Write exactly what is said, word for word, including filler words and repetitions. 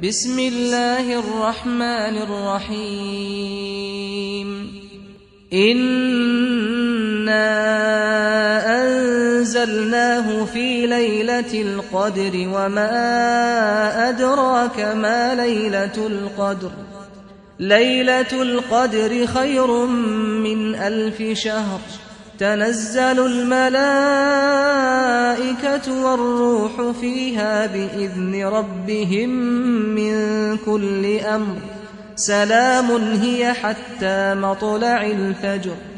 بسم الله الرحمن الرحيم إنا أنزلناه في ليلة القدر وما أدراك ما ليلة القدر ليلة القدر خير من ألف شهر تنزل الملائكة والروح فيها بإذن ربهم من كل أمر سلام هي حتى مطلع الفجر